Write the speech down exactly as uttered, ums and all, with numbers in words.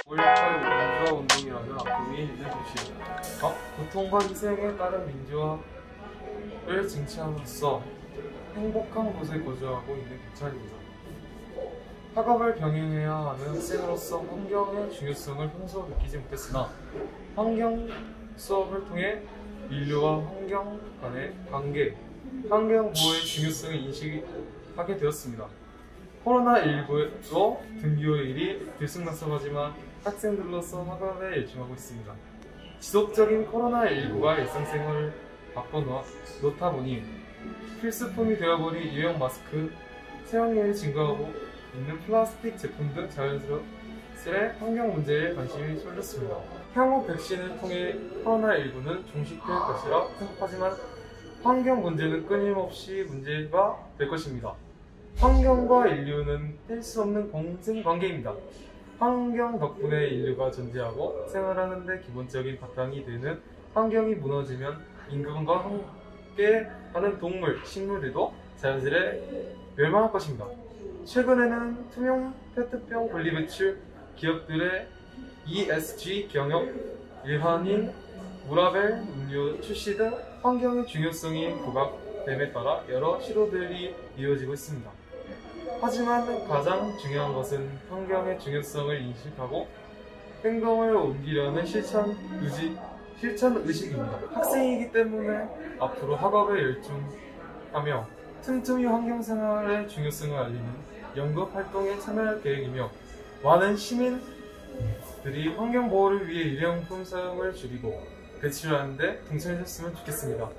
오일팔 민주화 운동이라는 아픔이 있는 도시. 어? 고통과 희생에 따른 민주화를 쟁취함으로써 행복한 곳에 거주하고 있는 경찰입니다. 학업을 병행해야 하는 학생으로서 환경의 중요성을 평소 느끼지 못했으나 환경 수업을 통해 인류와 환경 간의 관계, 환경 보호의 중요성을 인식하게 되었습니다. 코로나십구로 등교일이 들쑥날쑥하지만 학생들로서 학업에 열중하고 있습니다. 지속적인 코로나십구가 일상생활을 바꿔놓다 보니 필수품이 되어버린 유형 마스크, 사용량이 증가하고 있는 플라스틱 제품 등 자연스레 환경 문제에 관심이 쏠렸습니다. 향후 백신을 통해 코로나십구는 종식될 것이라 생각하지만 환경 문제는 끊임없이 문제가 될 것입니다. 환경과 인류는 뗄 수 없는 공생관계입니다. 환경 덕분에 인류가 존재하고 생활하는 데 기본적인 바탕이 되는 환경이 무너지면 인간과 함께하는 동물, 식물들도 자연스레 멸망할 것입니다. 최근에는 투명 페트병 분리배출 기업들의 이에스지 경영 일환인 무라벨 음료 출시 등 환경의 중요성이 부각됨에 따라 여러 시도들이 이어지고 있습니다. 하지만 가장 중요한 것은 환경의 중요성을 인식하고 행동을 옮기려는 실천 의지, 실천 의식입니다. 학생이기 때문에 앞으로 학업에 열중하며 틈틈이 환경생활의 중요성을 알리는 연구 활동에 참여할 계획이며 많은 시민들이 환경보호를 위해 일회용품 사용을 줄이고 배출하는 데 동참해줬으면 좋겠습니다.